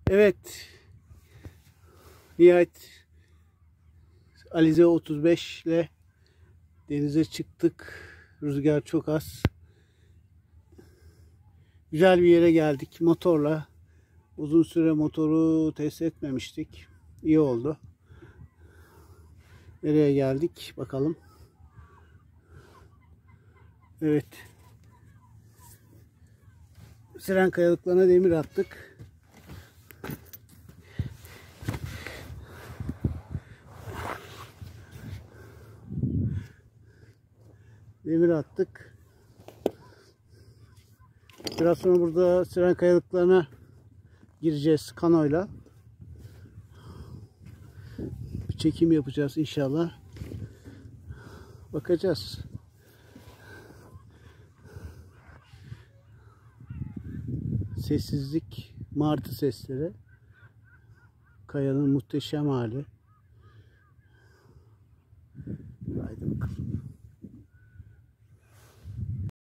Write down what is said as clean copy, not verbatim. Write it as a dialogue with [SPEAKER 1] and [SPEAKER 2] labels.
[SPEAKER 1] Evet, nihayet Alize 35 ile denize çıktık. Rüzgar çok az. Güzel bir yere geldik motorla. Uzun süre motoru test etmemiştik. İyi oldu. Nereye geldik bakalım. Evet. Siren kayalıklarına demir attık. Demir attık. Biraz sonra burada Siren kayalıklarına gireceğiz kanoyla. Bir çekim yapacağız inşallah. Bakacağız. Sessizlik, martı sesleri. Kayanın muhteşem hali.